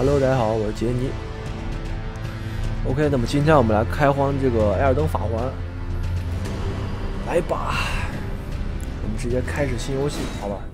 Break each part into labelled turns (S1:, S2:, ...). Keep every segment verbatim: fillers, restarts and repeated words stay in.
S1: Hello， 大家好，我是杰尼。OK， 那么今天我们来开荒这个艾尔登法环，来吧，我们直接开始新游戏，好吧？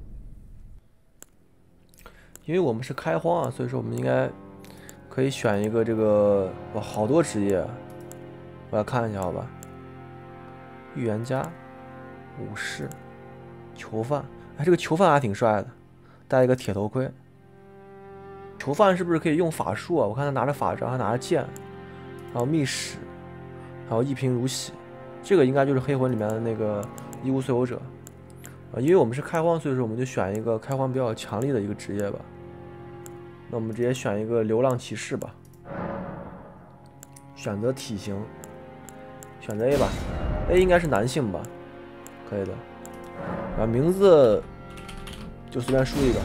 S1: 因为我们是开荒啊，所以说我们应该可以选一个这个哇，好多职业，我来看一下，好吧？预言家、武士、囚犯，哎，这个囚犯还挺帅的，戴一个铁头盔。囚犯是不是可以用法术啊？我看他拿着法杖，还拿着剑，还有密使，还有一贫如洗。这个应该就是黑魂里面的那个一无所有者啊。因为我们是开荒，所以说我们就选一个开荒比较强力的一个职业吧。那我们直接选一个流浪骑士吧。选择体型，选择 A 吧。A 应该是男性吧？可以的。啊，名字就随便输一个。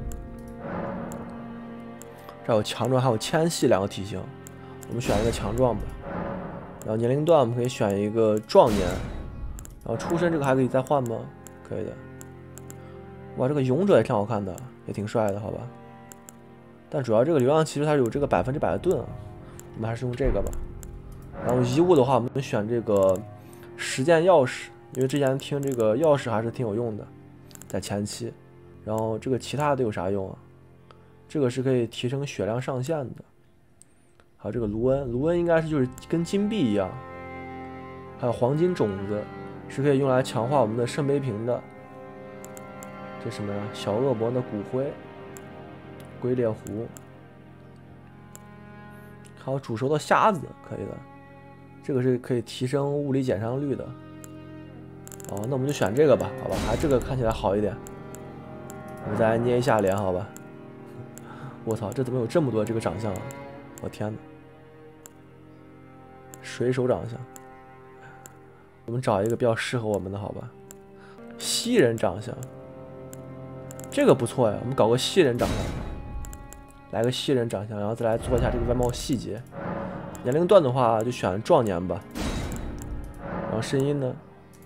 S1: 这有强壮，还有纤细两个体型，我们选一个强壮吧。然后年龄段我们可以选一个壮年，然后出身这个还可以再换吗？可以的。哇，这个勇者也挺好看的，也挺帅的，好吧。但主要这个流浪骑士它有这个百分之百的盾啊，我们还是用这个吧。然后遗物的话，我们选这个实践钥匙，因为之前听这个钥匙还是挺有用的，在前期。然后这个其他的有啥用啊？这个是可以提升血量上限的，还有这个卢恩，卢恩应该是就是跟金币一样，还有黄金种子是可以用来强化我们的圣杯瓶的。这什么呀？小恶魔的骨灰，龟裂湖，还有煮熟的虾子，可以的。这个是可以提升物理减伤率的。哦，那我们就选这个吧，好吧，还这个看起来好一点。我们再来捏一下脸，好吧。我操，这怎么有这么多这个长相啊！我天哪，水手长相。我们找一个比较适合我们的，好吧？蜥人长相，这个不错呀，我们搞个蜥人长相吧，来个蜥人长相，然后再来做一下这个外貌细节。年龄段的话就选壮年吧，然后声音呢，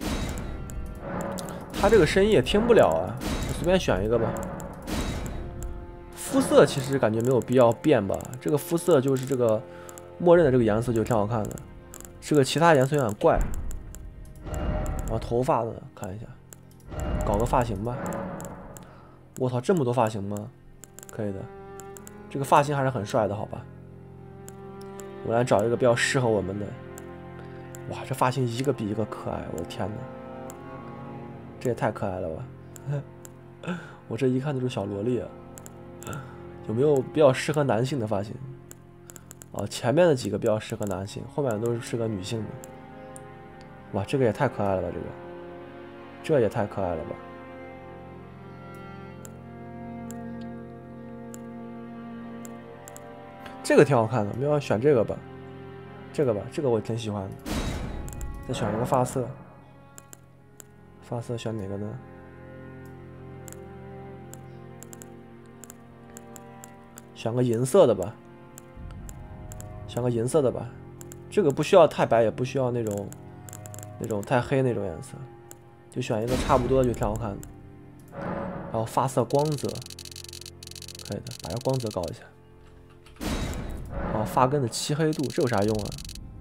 S1: 他这个声音也听不了啊，随便选一个吧。肤色其实感觉没有必要变吧，这个肤色就是这个默认的这个颜色就挺好看的，这个其他颜色有点怪。然后头发呢，看一下，搞个发型吧。我操，这么多发型吗？可以的，这个发型还是很帅的，好吧。我来找一个比较适合我们的。哇，这发型一个比一个可爱，我的天哪，这也太可爱了吧！我这一看就是小萝莉啊。有没有比较适合男性的发型？哦，前面的几个比较适合男性，后面都是适合女性的。哇，这个也太可爱了吧！这个，这也太可爱了吧！这个挺好看的，我们要选这个吧。这个吧，这个我挺喜欢的。再选一个发色，发色选哪个呢？选个银色的吧，选个银色的吧，这个不需要太白，也不需要那种那种太黑那种颜色，就选一个差不多就挺好看的。然后发色光泽，可以的，把这光泽搞一下。然后发根的漆黑度，这有啥用啊？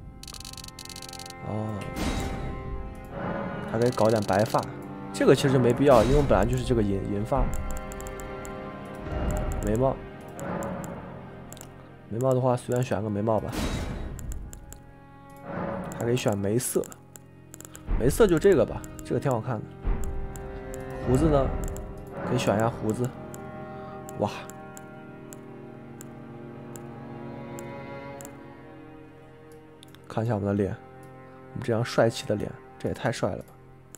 S1: 哦，还可以搞点白发，这个其实没必要，因为我本来就是这个银银发。眉毛。眉毛的话，随便选个眉毛吧，还可以选眉色，眉色就这个吧，这个挺好看的。胡子呢，可以选一下胡子。哇，看一下我们的脸，我们这张帅气的脸，这也太帅了吧！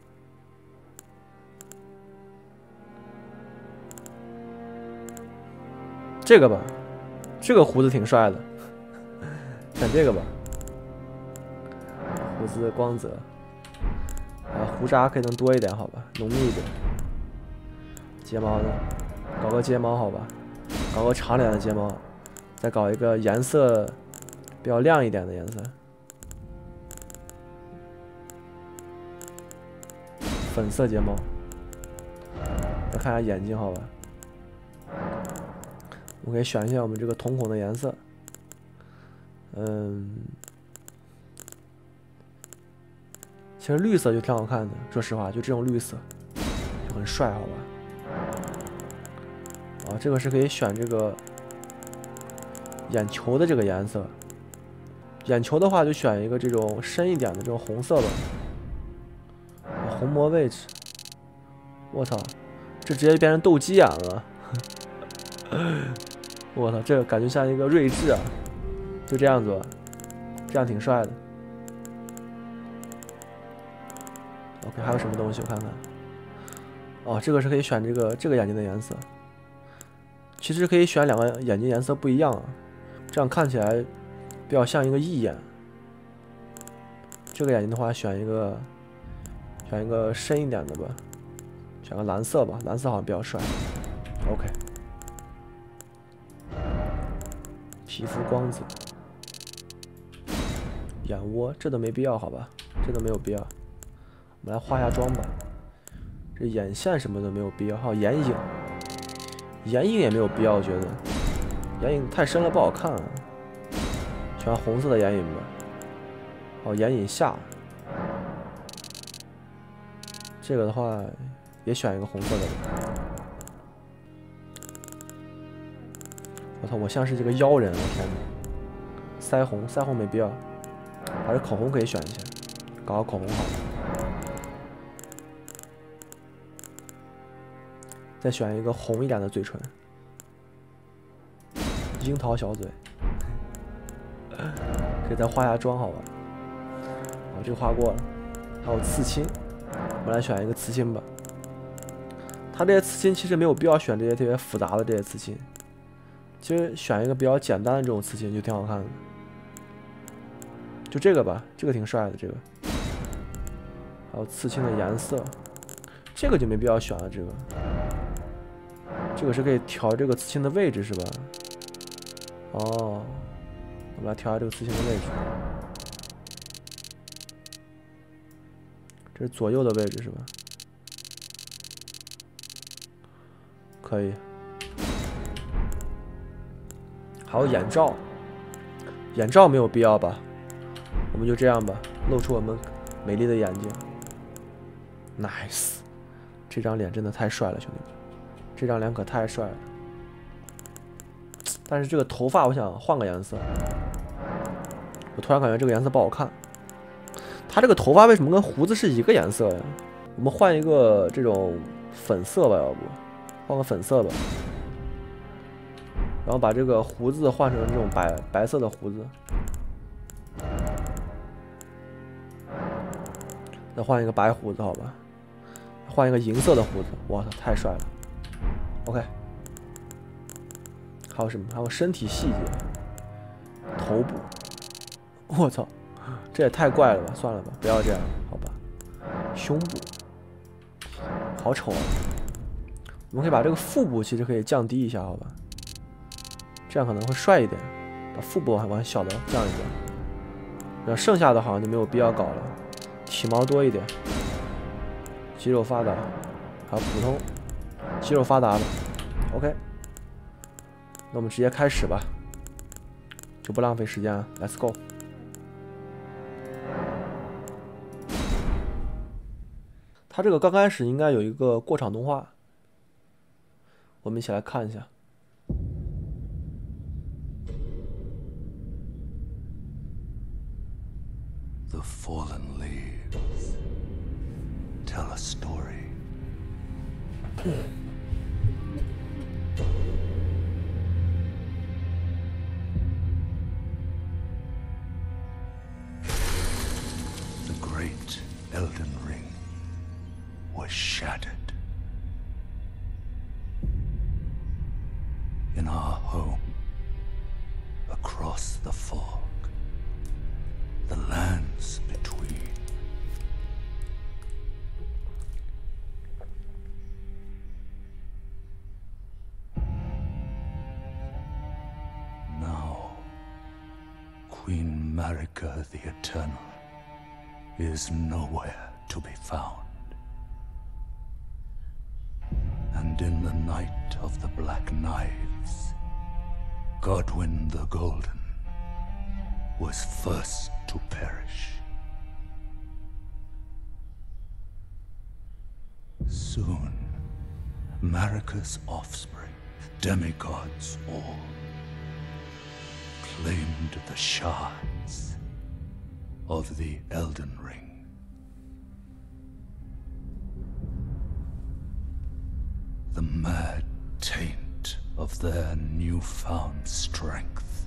S1: 这个吧。这个胡子挺帅的，选这个吧。胡子光泽，啊，胡渣可以能多一点，好吧，浓密一点。睫毛呢，搞个睫毛好吧，搞个长点的睫毛，再搞一个颜色比较亮一点的颜色，粉色睫毛。再看一下眼睛，好吧。 我们可以选一下我们这个瞳孔的颜色。嗯，其实绿色就挺好看的，说实话，就这种绿色就很帅，好吧？啊，这个是可以选这个眼球的这个颜色。眼球的话，就选一个这种深一点的这种红色吧。虹膜位置，我操，这直接变成斗鸡眼了！我操，这感觉像一个睿智啊！就这样子吧，这样挺帅的。OK， 还有什么东西？我看看。哦，这个是可以选这个这个眼睛的颜色。其实可以选两个眼睛颜色不一样啊，这样看起来比较像一个异眼。这个眼睛的话，选一个选一个深一点的吧，选个蓝色吧，蓝色好像比较帅。OK， 皮肤光泽。眼窝这都没必要，好吧，这都没有必要。我们来化下妆吧。这眼线什么都没有必要，还有眼影，眼影也没有必要，我觉得眼影太深了不好看啊。选红色的眼影吧。哦，眼影下，这个的话也选一个红色的吧。我操，我像是这个妖人，我天哪！腮红，腮红没必要。还是口红可以选一下，搞个口红好了。再选一个红一点的嘴唇，樱桃小嘴，可以再化下妆好吧？我这个画过了，还有刺青，我们来选一个刺青吧。它这些刺青其实没有必要选这些特别复杂的这些刺青，其实选一个比较简单的这种刺青就挺好看的。就这个吧，这个挺帅的，这个。还有刺青的颜色，这个就没必要选了。这个，这个是可以调这个刺青的位置是吧？哦，我们来调一下这个刺青的位置。这是左右的位置是吧？可以。还有眼罩，眼罩没有必要吧？我们就这样吧，露出我们美丽的眼睛。Nice， 这张脸真的太帅了，兄弟们，这张脸可太帅了。但是这个头发，我想换个颜色。我突然感觉这个颜色不好看。他这个头发为什么跟胡子是一个颜色呀？我们换一个这种粉色吧，要不换个粉色吧。然后把这个胡子换成这种白白色的胡子。再换一个白胡子，好吧？换一个银色的胡子，哇，太帅了。OK， 还有什么？还有身体细节，头部。我操，这也太怪了吧！算了吧，不要这样，好吧？胸部，好丑啊！我们可以把这个腹部其实可以降低一下，好吧？这样可能会帅一点，把腹部往小的降一点。然后剩下的好像就没有必要搞了。体毛多一点，肌肉发达，还有普通肌肉发达的 ，OK。那我们直接开始吧，就不浪费时间了 ，Let's go。它这个刚开始应该有一个过场动画，我们一起来看一下。
S2: The fallen leaves tell a story. The great Elden Ring was shattered. In our home, across the fog, the lands between. Now, Queen Marika the Eternal is nowhere to be found. And in the night of the Black Knives, Godwyn the Golden was first to perish. Soon, Marika's offspring, demigods all, claimed the shards of the Elden Ring. The mad taint of their newfound strength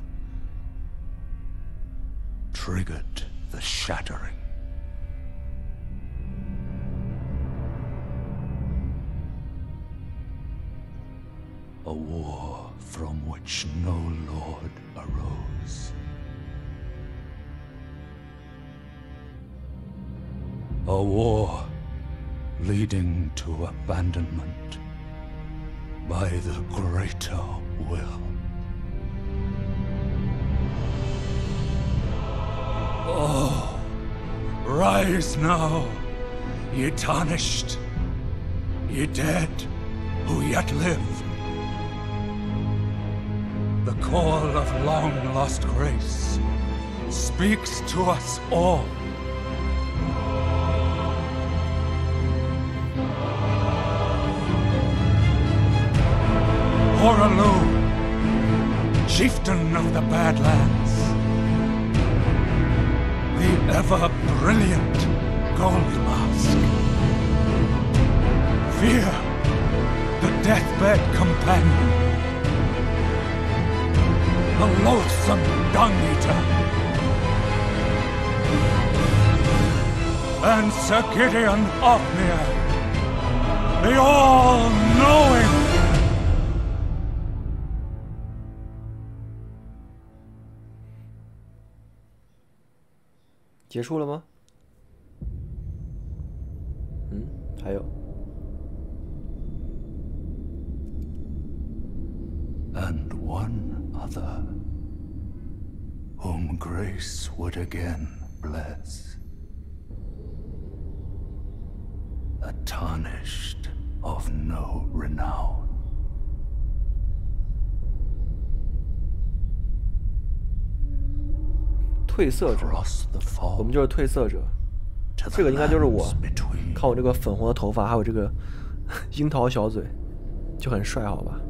S2: triggered the shattering. A war from which no lord arose. A war leading to abandonment by the greater will. Oh, rise now, ye tarnished, ye dead who yet live. The call of long-lost grace speaks to us all. Horalu, chieftain of the Badlands, the ever-brilliant Gold Mask. Fear, the deathbed companion, the loathsome Dung-Eater, and Sir Gideon Ofnir, the all-knowing.
S1: 结束了吗？嗯，还有。
S2: And one other, whom grace would again bless, a tarnished of no renown.
S1: 褪色者，我们就是褪色者。这个应该就是我。看我这个粉红的头发，还有这个樱桃小嘴，就很帅，好吧？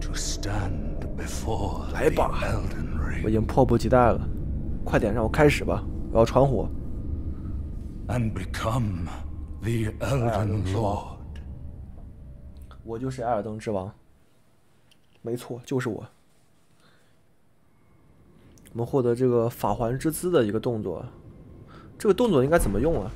S1: 来吧，我已经迫不及待了，快点让我开始吧！我要传火。
S2: And become the Elden Lord.
S1: 我就是艾尔登之王，没错，就是我。 我们获得这个法环之姿的一个动作，这个动作应该怎么用啊？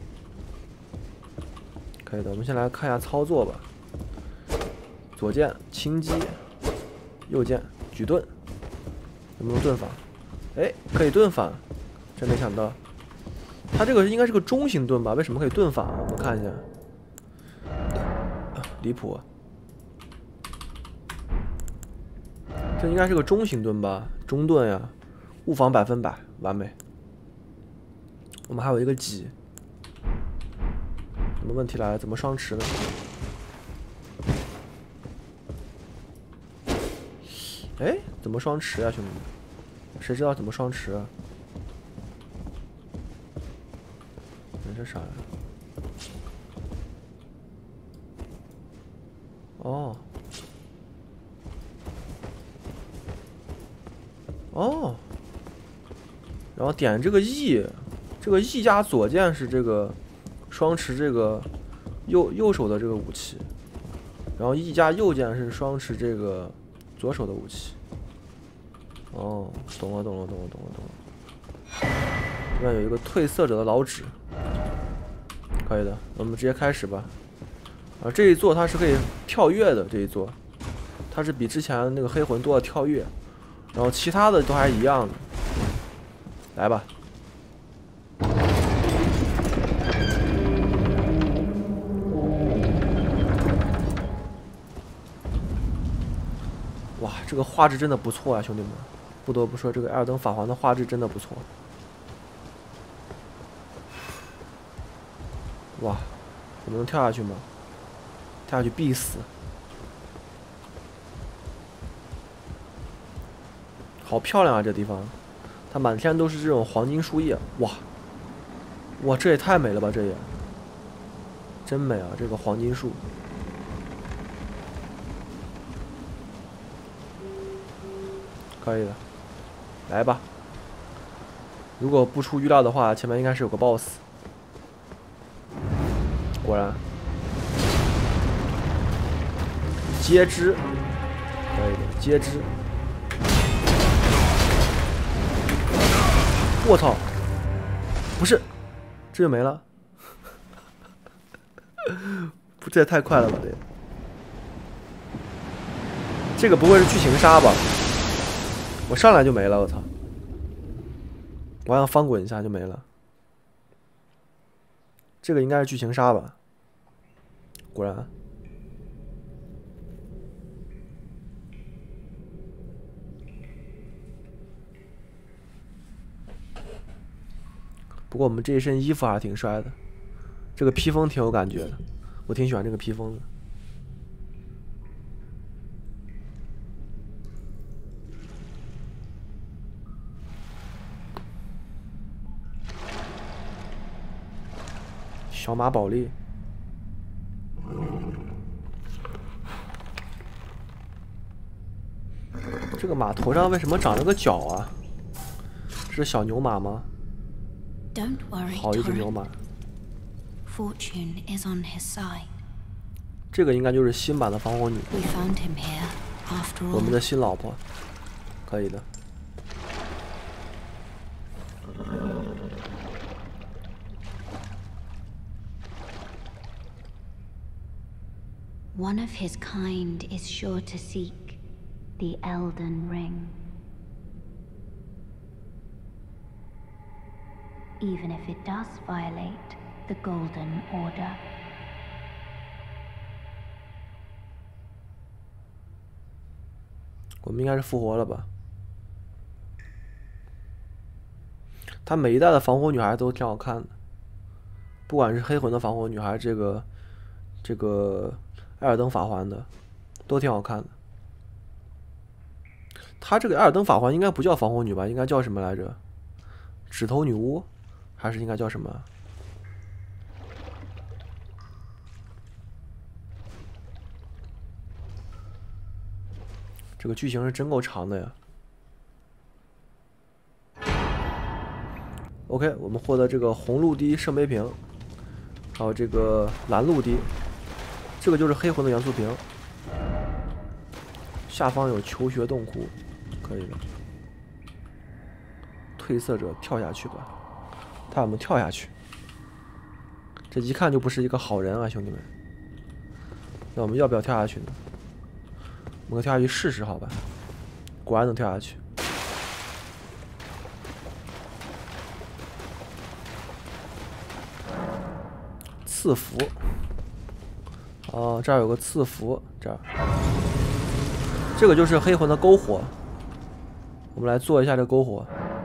S1: 可以的，我们先来看一下操作吧。左键轻击，右键举盾，能不能盾反？哎，可以盾反，真没想到。它这个应该是个中型盾吧？为什么可以盾反？我们看一下，啊、离谱。这应该是个中型盾吧？中盾呀。 物防百分百，完美。我们还有一个戟，什么问题来了？怎么双持呢？哎，怎么双持啊，兄弟们？谁知道怎么双持啊？你这啥呀？哦，哦。 然后点这个 E， 这个 E 加左键是这个双持这个右右手的这个武器，然后 E 加右键是双持这个左手的武器。哦，懂了懂了懂了懂了懂了。这边有一个褪色者的老指，可以的，我们直接开始吧。啊，这一座它是可以跳跃的，这一座它是比之前那个黑魂多了跳跃，然后其他的都还一样的。 来吧！哇，这个画质真的不错啊，兄弟们！不得不说，这个《艾尔登法环》的画质真的不错。哇，我们能跳下去吗？跳下去必死！ 好漂亮啊！这地方，它满天都是这种黄金树叶，哇，哇，这也太美了吧！这也真美啊！这个黄金树，可以的，来吧。如果不出预料的话，前面应该是有个 boss。果然，接枝，可以的，接枝。 我操！不是，这就没了。不，这也太快了吧！这，这个不会是剧情杀吧？我上来就没了，我操！我想翻滚一下就没了。这个应该是剧情杀吧？果然。 不过我们这一身衣服还挺帅的，这个披风挺有感觉的，我挺喜欢这个披风的。小马宝莉，这个马头上为什么长了个角啊？是小牛马吗？
S3: Don't worry,
S1: 好一只牛
S3: Torrent.
S1: 马，
S3: Fortune is on his side.
S1: 这个应该就是新版的防火女，
S3: We found him here, after
S1: 我们
S3: all.
S1: 的新老婆，可以的。
S3: One of his kind is sure to seek the Elden Ring. Even if it does violate the Golden Order.
S1: 我们应该是复活了吧？他每一代的防火女孩都挺好看的，不管是黑魂的防火女孩，这个这个艾尔登法环的，都挺好看的。他这个艾尔登法环应该不叫防火女吧？应该叫什么来着？指头女巫，还是应该叫什么？这个剧情是真够长的呀。OK， 我们获得这个红陆滴圣杯瓶，还有这个蓝陆滴，这个就是黑魂的元素瓶。下方有求学洞窟，可以的。褪色者跳下去吧，他让我们跳下去，这一看就不是一个好人啊，兄弟们。那我们要不要跳下去呢？我们跳下去试试，好吧？果然能跳下去。赐福，哦，这儿有个赐福，这儿，这个就是黑魂的篝火。我们来做一下这篝火。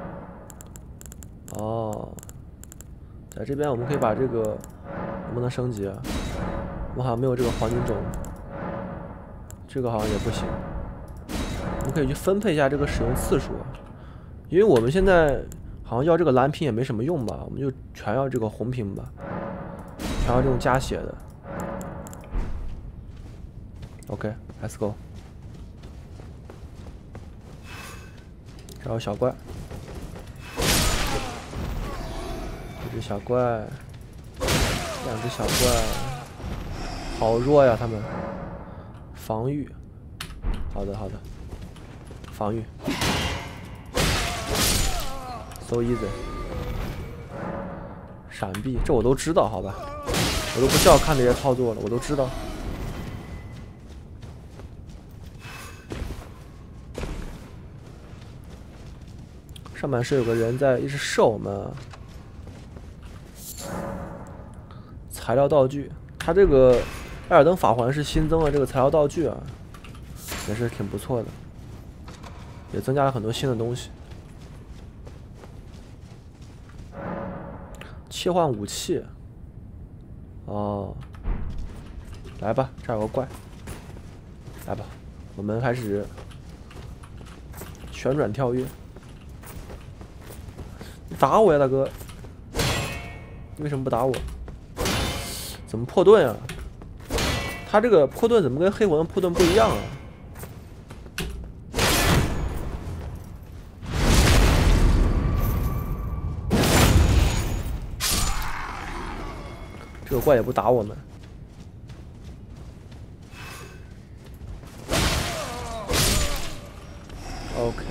S1: 哦，在这边我们可以把这个能不能升级啊？我们好像没有这个黄金种。 这个好像也不行，我们可以去分配一下这个使用次数，因为我们现在好像要这个蓝瓶也没什么用吧，我们就全要这个红瓶吧，全要这种加血的。OK，let's go。这有小怪，一只小怪，两只小怪，好弱呀他们。 防御，好的好的，防御 ，so easy。闪避，这我都知道，好吧，我都不需要看这些操作了，我都知道。上面是有个人在一直射我们，材料道具，他这个。 艾尔登法环是新增了这个材料道具啊，也是挺不错的，也增加了很多新的东西。切换武器，哦，来吧，这儿有个怪，来吧，我们开始旋转跳跃。你打我呀，大哥！你为什么不打我？怎么破盾啊？他这个破盾怎么跟黑魂的破盾不一样啊？这个怪也不打我们。OK，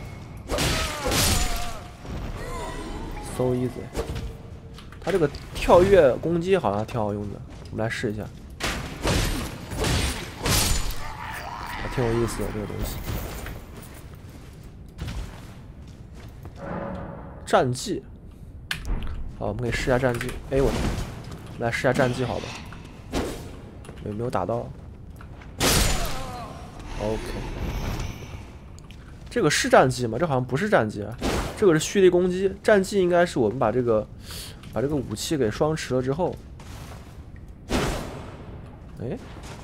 S1: so easy。他这个跳跃攻击好像挺好用的，我们来试一下。还挺有意思的这个东西。战绩，好，我们可以试一下战绩。哎，我们来试一下战绩，好吧？有没有打到 ？OK。这个是战绩吗？这好像不是战绩啊，这个是蓄力攻击。战绩应该是我们把这个把这个武器给双持了之后。哎，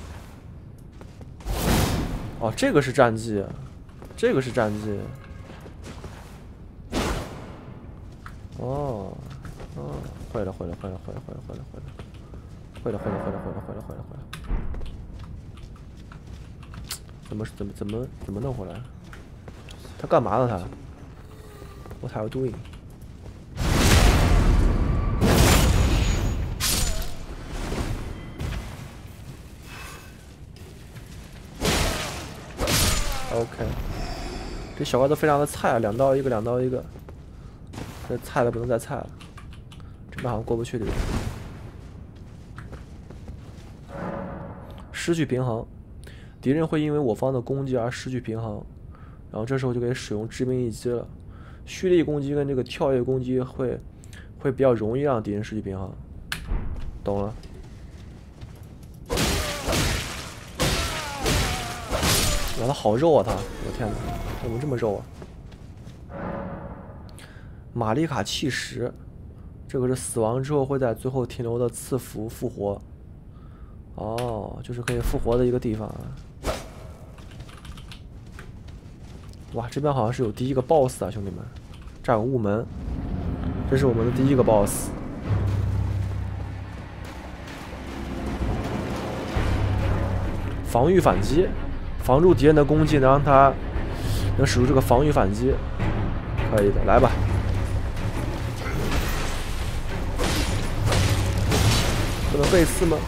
S1: 哦，这个是战绩，这个是战绩。哦，哦，会了，会了，会了，会了，会了，会了，会了，会了，会了，会了，会了，会了，会了，会了，会了。怎么怎么怎么怎么弄回来？他干嘛呢？他 ？What are you doing？ OK， 这小怪都非常的菜，两刀一个，两刀一个，这菜的不能再菜了，这边好像过不去这个。失去平衡，敌人会因为我方的攻击而失去平衡。然后这时候就可以使用致命一击了，蓄力攻击跟这个跳跃攻击会会比较容易让敌人失去平衡，懂了？哇，他好肉啊他！我天哪，怎么这么肉啊？玛丽卡弃石，这个是死亡之后会在最后停留的赐福复活。哦，就是可以复活的一个地方啊。哇，这边好像是有第一个 boss 啊，兄弟们，这有雾门，这是我们的第一个 boss。防御反击，防住敌人的攻击，能让他能使出这个防御反击，可以的，来吧。不能背刺吗？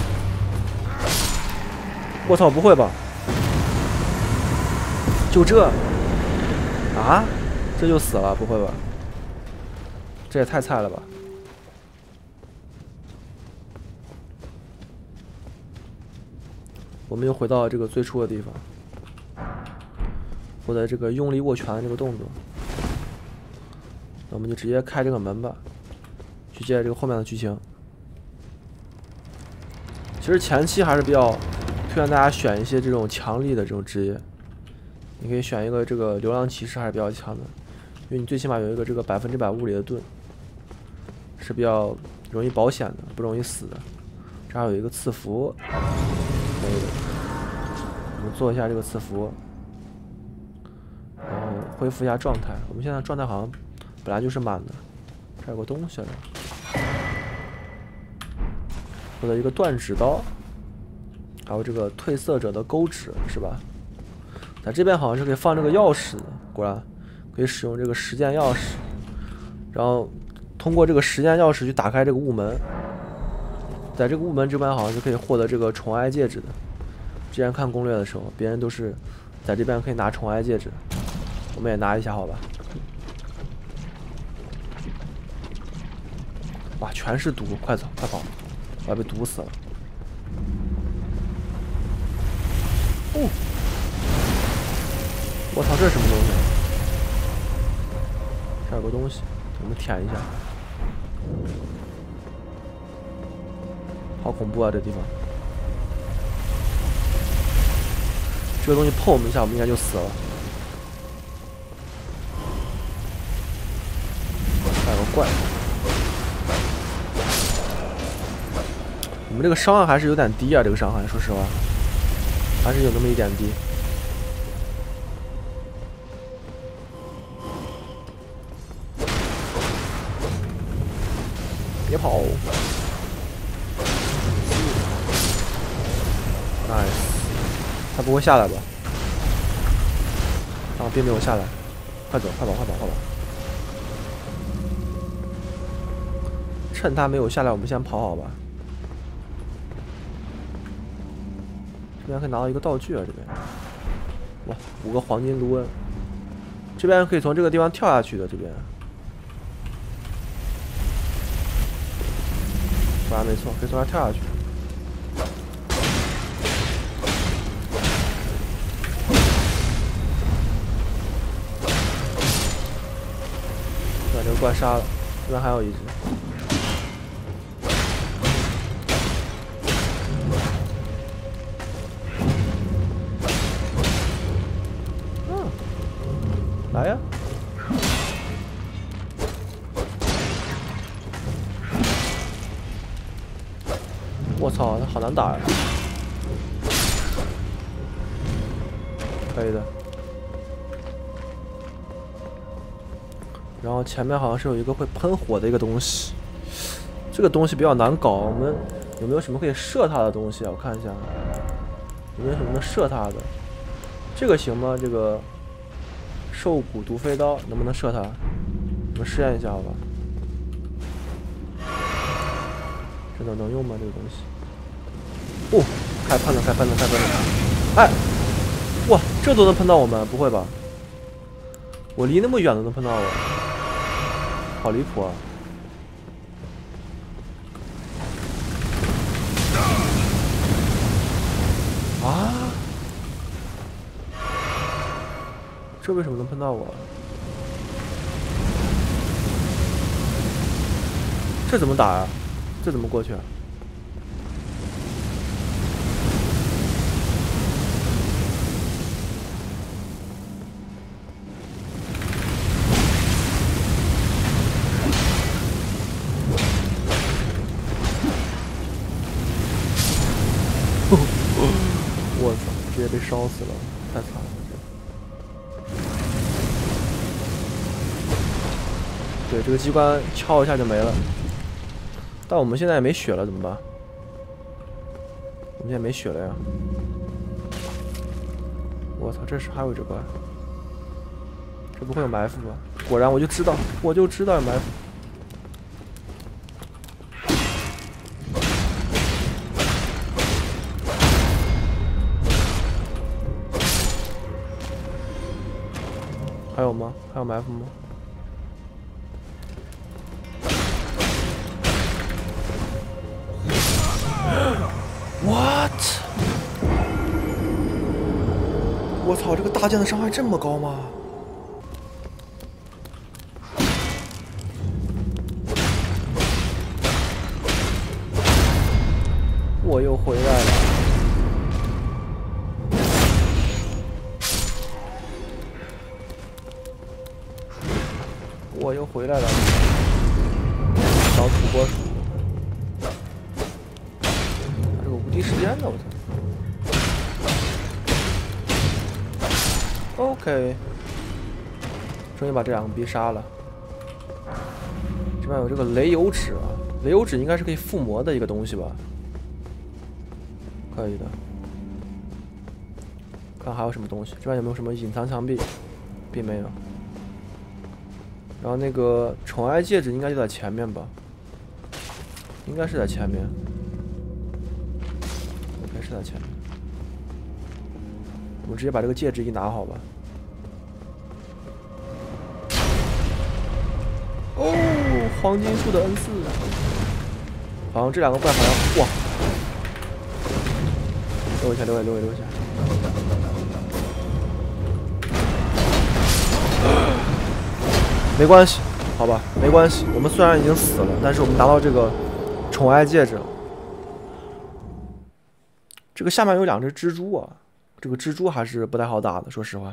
S1: 我操，不会吧？就这啊，这就死了？不会吧？这也太菜了吧！我们又回到了这个最初的地方，我的这个用力握拳的这个动作。那我们就直接开这个门吧，去接这个后面的剧情。其实前期还是比较推荐大家选一些这种强力的这种职业。你可以选一个这个流浪骑士还是比较强的，因为你最起码有一个这个百分之百物理的盾，是比较容易保险的，不容易死的。这还有一个赐福，可以的。我们做一下这个赐福，然后恢复一下状态。我们现在状态好像本来就是满的，这有个东西了，获得一个断指刀，还有这个褪色者的钩指，是吧？在这边好像是可以放这个钥匙的，果然可以使用这个时间钥匙，然后通过这个时间钥匙去打开这个雾门。在这个雾门这边好像是可以获得这个宠爱戒指的。之前看攻略的时候，别人都是在这边可以拿宠爱戒指，我们也拿一下好吧？哇，全是毒，快走，快跑！我要被毒死了。哦。我操，这是什么东西？这有个东西，我们舔一下。好恐怖啊，这地方！这个东西碰我们一下，我们应该就死了。还有个怪。我们这个伤害还是有点低啊，这个伤害，说实话，还是有那么一点低。 别跑 ！Nice， 他不会下来吧？啊，并没有下来，快走，快跑，快跑，快跑！趁他没有下来，我们先跑好吧。这边可以拿到一个道具啊，这边，哇，五个黄金卢恩。这边可以从这个地方跳下去的，这边。果然没错，可以从那跳下去。把这个怪杀了，这边还有一只。嗯，来呀！我操，他好难打呀！可以的。然后前面好像是有一个会喷火的一个东西，这个东西比较难搞。我们有没有什么可以射它的东西啊？我看一下，有没有什么能射它的？这个行吗？这个兽骨毒飞刀能不能射它？我们试验一下好吧？这能能用吗？这个东西？哦，开喷了，开喷了，开喷了！哎，哇，这都能喷到我们？不会吧？我离那么远都能喷到我，好离谱啊！啊！这为什么能喷到我？这怎么打呀？这怎么过去啊？我操！直接被烧死了，太惨了！对，这个机关敲一下就没了。但我们现在也没血了，怎么办？我们现在没血了呀！我操，这是还有这怪，这不会有埋伏吧？果然，我就知道，我就知道有埋伏。还有吗？还有埋伏吗？ What？ 我操，这个大剑的伤害这么高吗？我又回来了。我又回来了。小土拨鼠。 第一时间的，我操 ！OK， 终于把这两个逼杀了。这边有这个雷油纸啊，雷油纸应该是可以附魔的一个东西吧？可以的。看还有什么东西，这边有没有什么隐藏墙壁？并没有。然后那个宠爱戒指应该就在前面吧？应该是在前面。 是在前面，我们直接把这个戒指一拿好吧。哦，黄金树的恩赐，好像这两个怪好像哇，留一下，留一下，留一下，留一下。没关系，好吧，没关系。我们虽然已经死了，但是我们拿到这个宠爱戒指了。 这个下面有两只蜘蛛啊，这个蜘蛛还是不太好打的，说实话。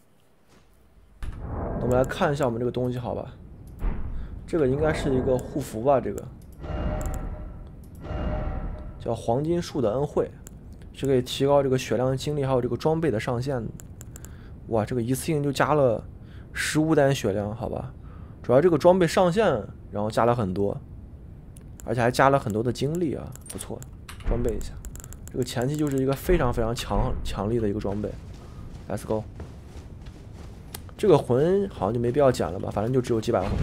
S1: 我们来看一下我们这个东西，好吧？这个应该是一个护符吧？这个叫黄金树的恩惠，是可以提高这个血量、精力还有这个装备的上限。哇，这个一次性就加了十五点血量，好吧？主要这个装备上限，然后加了很多。 而且还加了很多的精力啊，不错，装备一下。这个前期就是一个非常非常强强力的一个装备。Let's go。这个魂好像就没必要捡了吧，反正就只有几百个魂。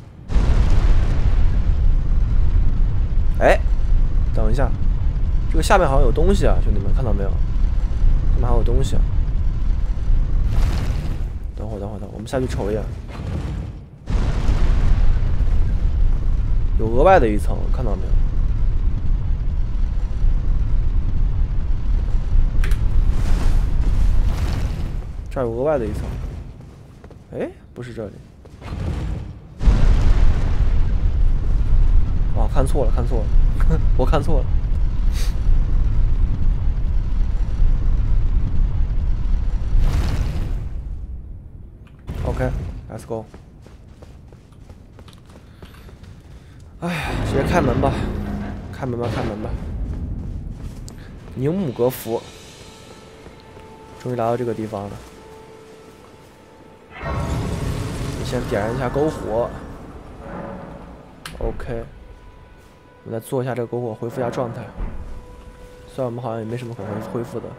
S1: 哎，等一下，这个下面好像有东西啊，兄弟们看到没有？下面还有东西啊。等会儿，等会儿，等会儿，我们下去瞅一眼。有额外的一层，看到没有？这儿有额外的一层。哎，不是这里。哦，看错了，看错了，我看错了。OK，let's go。哎呀，直接开门吧，开门吧，开门吧。宁姆格福，终于来到这个地方了。你先点燃一下篝火。OK， 我们再做一下这个篝火，恢复一下状态。虽然我们好像也没什么可恢恢复的。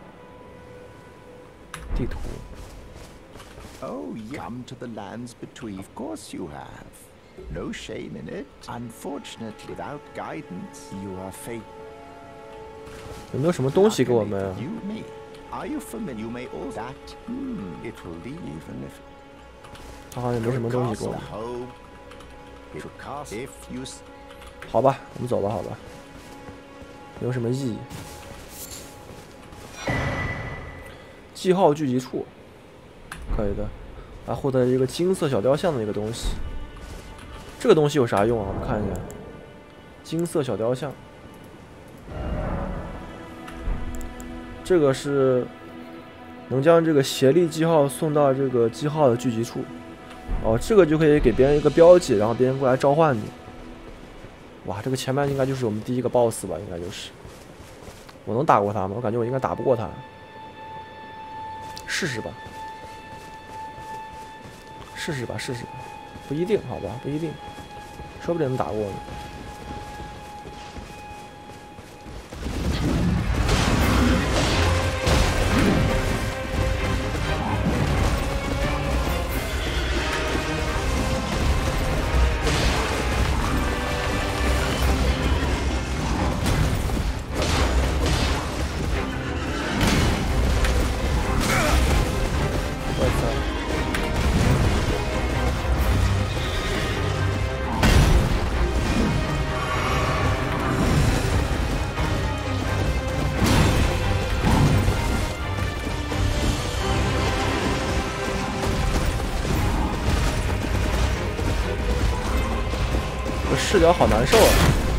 S1: 地图。
S4: Oh, you come to the lands between. Of course you have. No shame in it. Unfortunately, without guidance, you are fate.
S1: 有没有什么东西给我们啊？
S4: You me. Are you familiar? You may all that. Hmm. It will be even if.
S1: 他好像也没什么东西给我们。
S4: It will cast if you.
S1: 好吧，我们走吧，好吧。没有什么意义。记号聚集处，可以的。还获得一个金色小雕像的一个东西。这个东西有啥用啊？我们看一下。金色小雕像。这个是能将这个协力记号送到这个记号的聚集处。哦，这个就可以给别人一个标记，然后别人过来召唤你。哇，这个前面应该就是我们第一个 boss 吧？应该就是。我能打过他吗？我感觉我应该打不过他。试试吧。试试吧，试试吧，不一定，好吧，不一定，说不定能打过呢。视角好难受啊！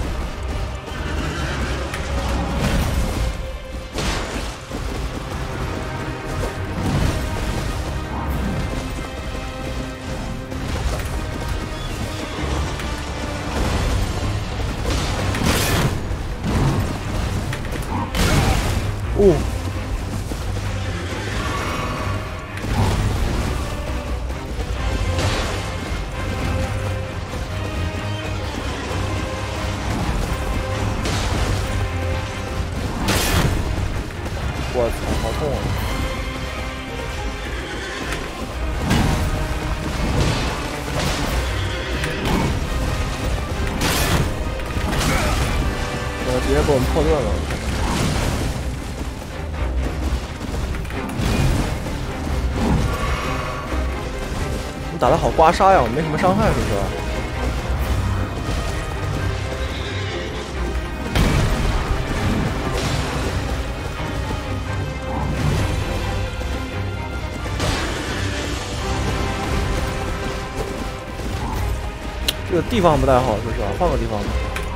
S1: 哦。我操，好痛啊！我直接被我们破盾了。你打得好刮痧呀，我没什么伤害，是不是？这个地方不太好，说实话，换个地方吧。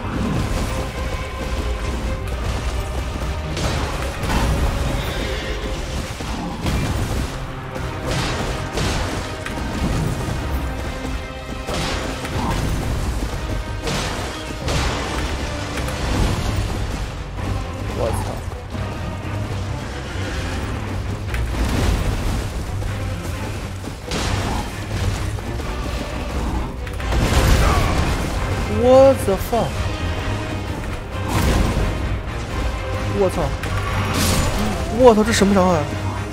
S1: 我操！What the fuck？ 我操！我操，这什么伤害？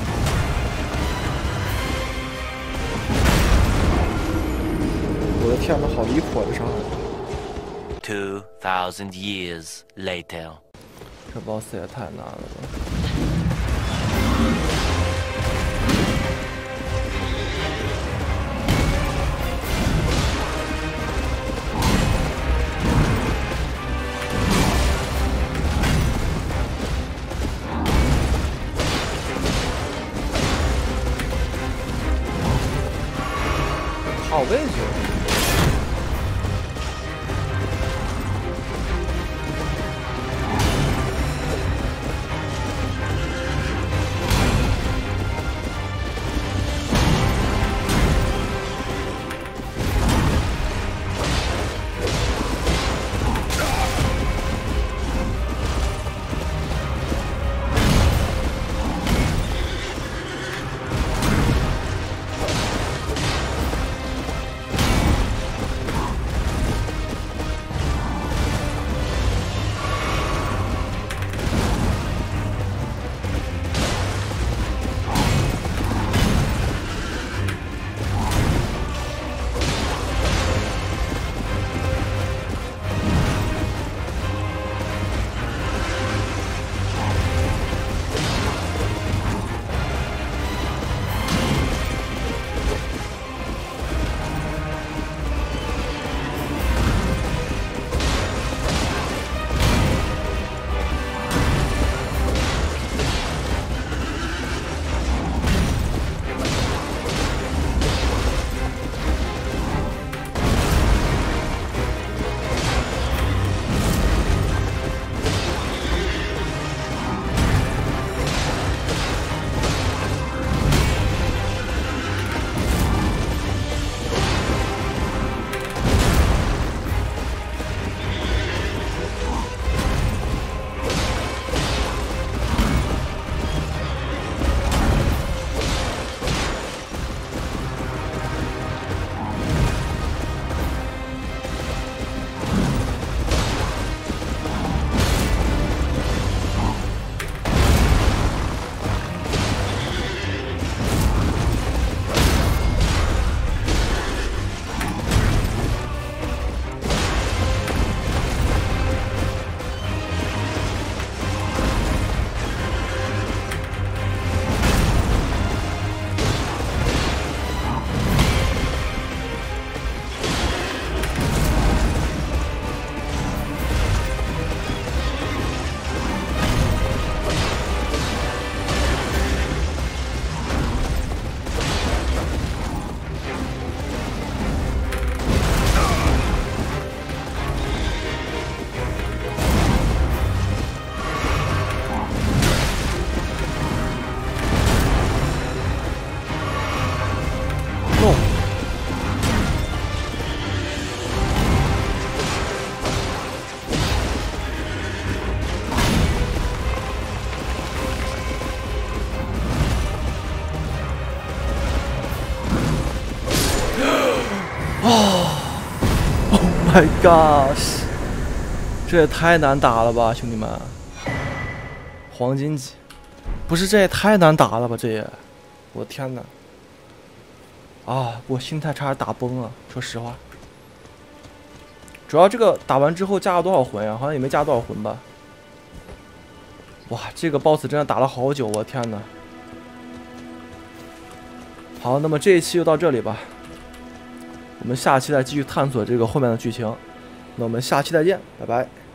S1: 我的天呐，好离谱啊！这伤害。
S5: Two thousand years later，
S1: 这 boss 也太难了吧！靠位置。My gosh， 这也太难打了吧，兄弟们！黄金级，不是这也太难打了吧？这也，我天哪！啊，我心态差点打崩了，说实话。主要这个打完之后加了多少魂呀？好像也没加多少魂吧。哇，这个 boss 真的打了好久，我天哪！好，那么这一期就到这里吧。我们下期再继续探索这个后面的剧情，那我们下期再见，拜拜。